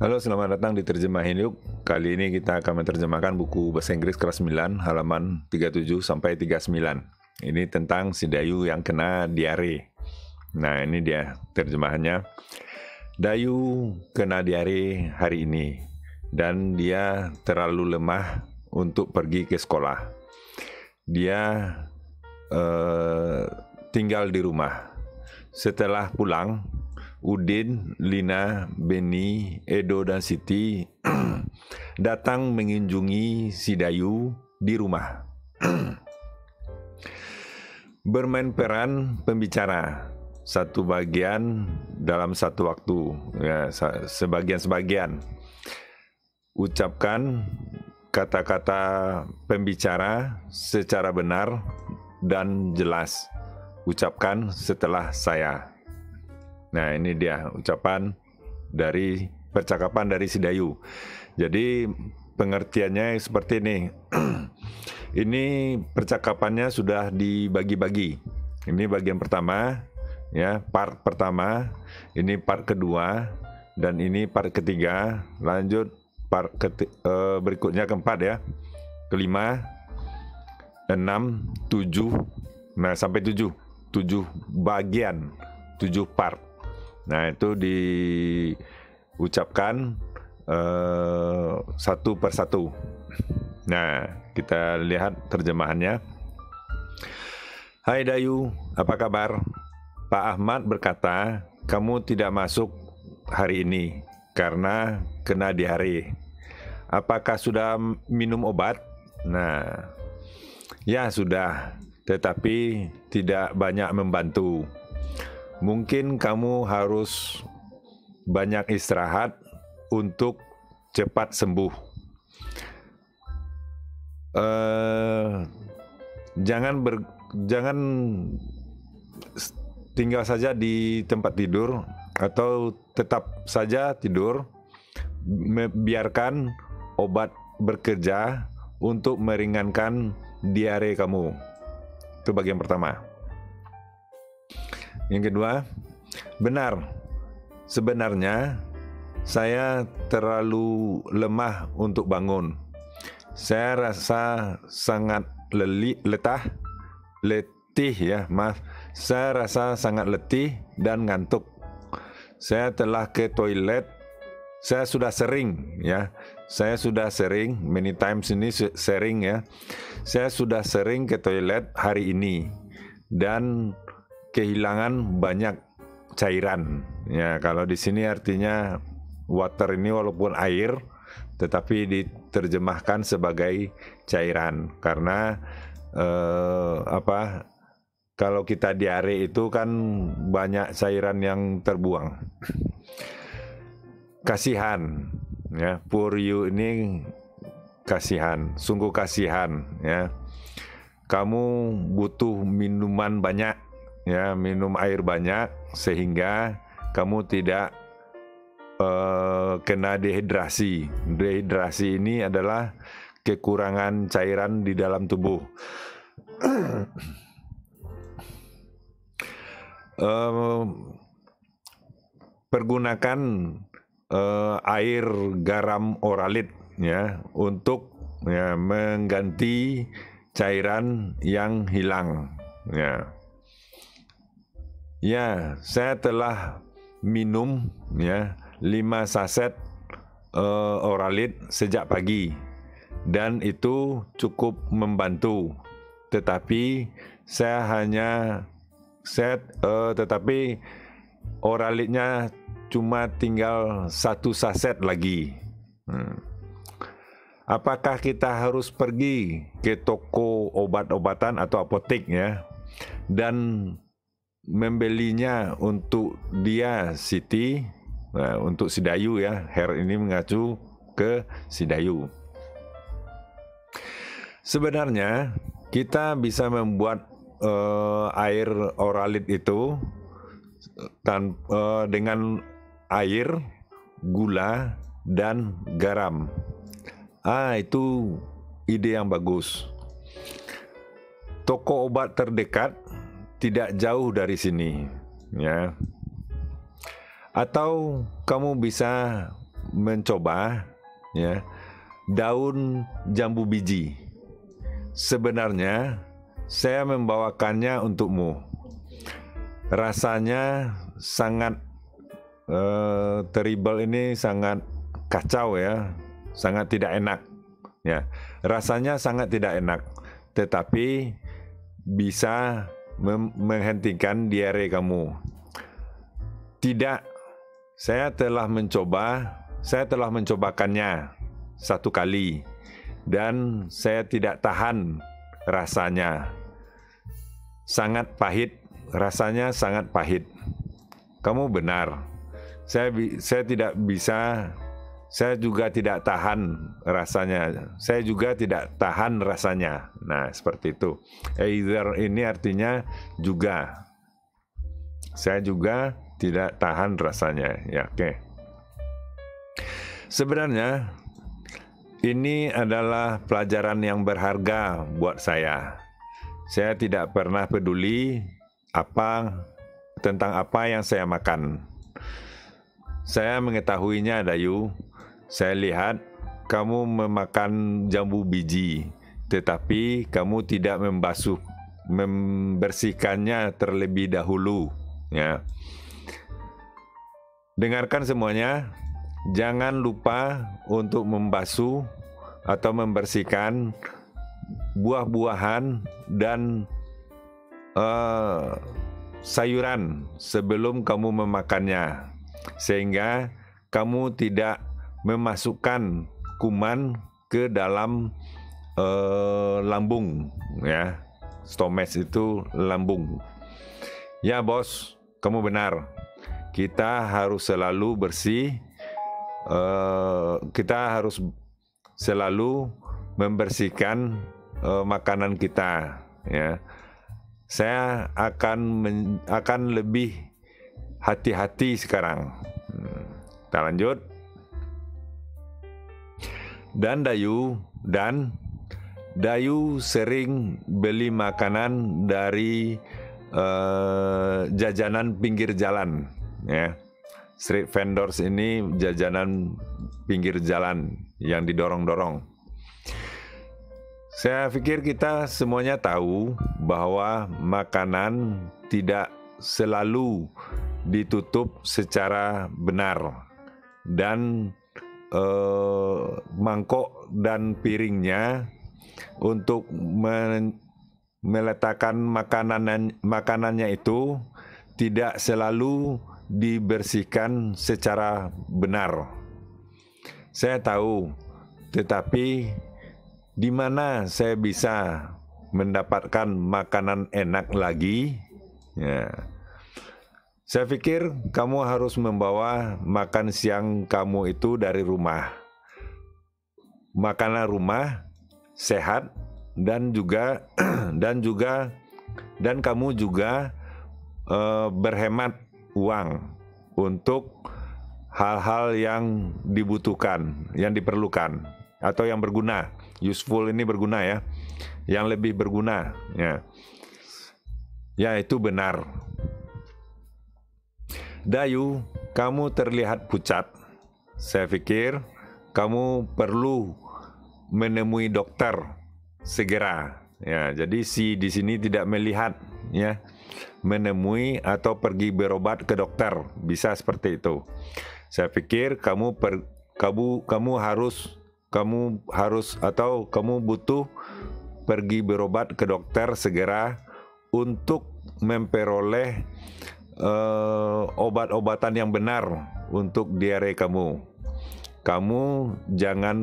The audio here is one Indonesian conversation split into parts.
Halo, selamat datang di Terjemahin Yuk. Kali ini kita akan menerjemahkan buku bahasa Inggris kelas 9 halaman 37 sampai 39. Ini tentang si Dayu yang kena diare. Nah, ini dia terjemahannya. Dayu kena diare hari ini dan dia terlalu lemah untuk pergi ke sekolah. Dia tinggal di rumah. Setelah pulang, Udin, Lina, Beni, Edo, dan Siti datang mengunjungi si Dayu di rumah. Bermain peran pembicara, satu bagian dalam satu waktu, ya, sebagian-sebagian. Ucapkan kata-kata pembicara secara benar dan jelas. Ucapkan setelah saya. Nah, ini dia ucapan dari percakapan dari si Dayu. Jadi pengertiannya seperti ini. Ini percakapannya sudah dibagi-bagi. Ini bagian pertama, ya, part pertama. Ini part kedua, dan ini part ketiga. Lanjut part berikutnya keempat, ya, kelima, 6, 7, nah sampai 7 bagian, 7 part. Nah, itu diucapkan satu persatu. Nah, kita lihat terjemahannya. Hai Dayu, apa kabar? Pak Ahmad berkata, kamu tidak masuk hari ini karena kena diare. Apakah sudah minum obat? Nah, ya sudah, tetapi tidak banyak membantu. Mungkin kamu harus banyak istirahat untuk cepat sembuh. Jangan tinggal saja di tempat tidur atau tetap saja tidur. Biarkan obat bekerja untuk meringankan diare kamu. Itu bagian pertama. Yang kedua, benar, sebenarnya saya terlalu lemah untuk bangun. Saya rasa sangat letih, ya, maaf. Saya rasa sangat letih dan ngantuk. Saya telah ke toilet. Saya sudah sering, ya. Saya sudah sering, many times ini sering, ya. Saya sudah sering ke toilet hari ini dan kehilangan banyak cairan. Ya, kalau di sini artinya water ini walaupun air, tetapi diterjemahkan sebagai cairan karena kalau kita diare itu kan banyak cairan yang terbuang. Kasihan, ya, for you ini kasihan, sungguh kasihan, ya. Kamu butuh minuman banyak, ya, minum air banyak sehingga kamu tidak kena dehidrasi. Dehidrasi ini adalah kekurangan cairan di dalam tubuh. Pergunakan air garam oralit, ya, untuk, ya, mengganti cairan yang hilang, ya. Ya, saya telah minum, ya, 5 saset oralit sejak pagi dan itu cukup membantu. Tetapi tetapi oralitnya cuma tinggal 1 saset lagi. Apakah kita harus pergi ke toko obat-obatan atau apotek, ya, dan membelinya untuk dia, Siti, untuk si Dayu, ya. Her ini mengacu ke si Dayu. Sebenarnya kita bisa membuat air oralit itu dengan air, gula, dan garam. Itu ide yang bagus. Toko obat terdekat tidak jauh dari sini, ya. Atau kamu bisa mencoba ya daun jambu biji. Sebenarnya saya membawakannya untukmu. Rasanya sangat terrible, ini sangat kacau ya, sangat tidak enak ya. Rasanya sangat tidak enak, tetapi bisa menghentikan diare kamu. Tidak, saya telah mencobakannya satu kali dan saya tidak tahan rasanya. Sangat pahit, rasanya sangat pahit. Kamu benar. Saya tidak bisa, saya juga tidak tahan rasanya. Saya juga tidak tahan rasanya. Nah, seperti itu. Either ini artinya juga. Saya juga tidak tahan rasanya. Ya, oke. Sebenarnya ini adalah pelajaran yang berharga buat saya. Saya tidak pernah peduli tentang apa yang saya makan. Saya mengetahuinya, Dayu. Saya lihat kamu memakan jambu biji, tetapi kamu tidak membersihkannya terlebih dahulu. Ya. Dengarkan semuanya. Jangan lupa untuk membasuh atau membersihkan buah-buahan dan sayuran sebelum kamu memakannya, sehingga kamu tidak memasukkan kuman ke dalam lambung ya. Stomach itu lambung. Ya bos, kamu benar. Kita harus selalu bersih. Kita harus selalu membersihkan makanan kita ya. Saya akan lebih hati-hati sekarang. Kita lanjut. Dan Dayu sering beli makanan dari jajanan pinggir jalan ya. Street vendors ini jajanan pinggir jalan yang didorong-dorong. Saya pikir kita semuanya tahu bahwa makanan tidak selalu ditutup secara benar dan mangkok dan piringnya untuk meletakkan makanannya itu tidak selalu dibersihkan secara benar. Saya tahu, tetapi di mana saya bisa mendapatkan makanan enak lagi? Ya. Saya pikir kamu harus membawa makan siang kamu itu dari rumah. Makanan rumah sehat dan kamu juga berhemat uang untuk hal-hal yang dibutuhkan, yang diperlukan atau yang berguna. Useful ini berguna ya, yang lebih berguna ya. Ya, itu benar. Dayu, kamu terlihat pucat. Saya pikir kamu perlu menemui dokter segera. Ya, jadi di sini tidak melihat ya. Menemui atau pergi berobat ke dokter, bisa seperti itu. Saya pikir kamu butuh pergi berobat ke dokter segera untuk memperoleh obat-obatan yang benar untuk diare kamu. Kamu jangan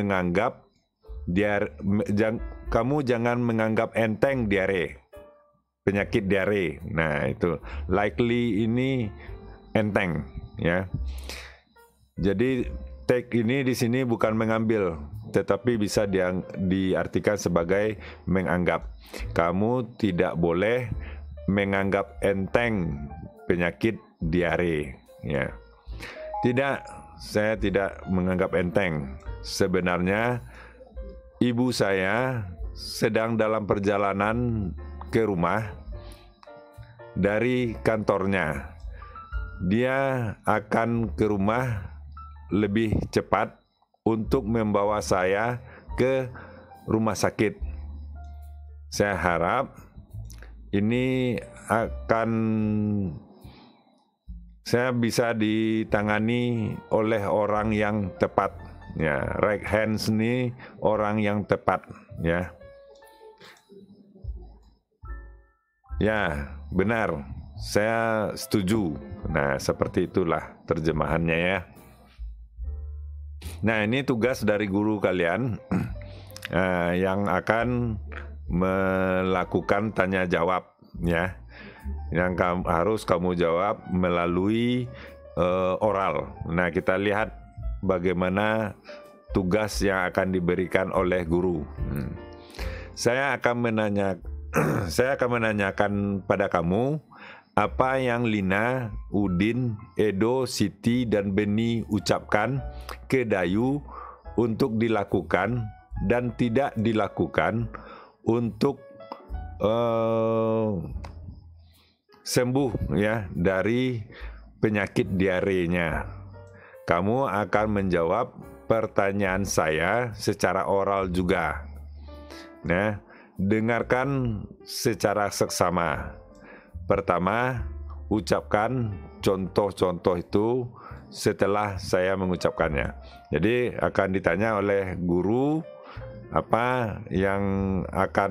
menganggap enteng diare. Penyakit diare. Nah, itu likely ini enteng ya. Jadi take ini di sini bukan mengambil, tetapi bisa diartikan sebagai menganggap. Kamu tidak boleh menganggap enteng penyakit diare ya. Tidak, saya tidak menganggap enteng. Sebenarnya ibu saya sedang dalam perjalanan ke rumah dari kantornya. Dia akan ke rumah lebih cepat untuk membawa saya ke rumah sakit. Saya harap ini akan saya bisa ditangani oleh orang yang tepat. Ya, right hands ini orang yang tepat, ya. Ya, benar. Saya setuju. Nah, seperti itulah terjemahannya ya. Nah, ini tugas dari guru kalian yang akan melakukan tanya jawab, ya. Yang harus kamu jawab melalui oral. Nah, kita lihat bagaimana tugas yang akan diberikan oleh guru. Saya akan menanyakan pada kamu apa yang Lina, Udin, Edo, Siti, dan Beni ucapkan ke Dayu untuk dilakukan dan tidak dilakukan untuk sembuh ya dari penyakit diarenya. Kamu akan menjawab pertanyaan saya secara oral juga. Nah, dengarkan secara seksama. Pertama, ucapkan contoh-contoh itu setelah saya mengucapkannya. Jadi akan ditanya oleh guru apa yang akan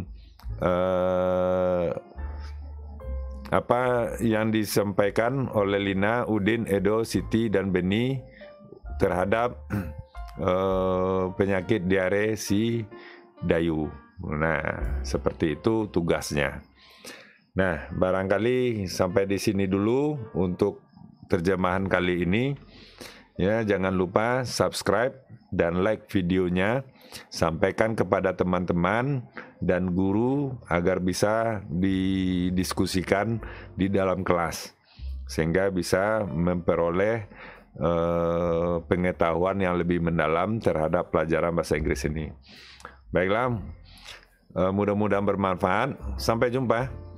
apa yang disampaikan oleh Lina, Udin, Edo, Siti, dan Beni terhadap penyakit diare si Dayu. Nah, seperti itu tugasnya. Nah, barangkali sampai di sini dulu untuk terjemahan kali ini. Ya, jangan lupa subscribe dan like videonya. Sampaikan kepada teman-teman dan guru agar bisa didiskusikan di dalam kelas, sehingga bisa memperoleh pengetahuan yang lebih mendalam terhadap pelajaran bahasa Inggris ini. Baiklah, mudah-mudahan bermanfaat. Sampai jumpa.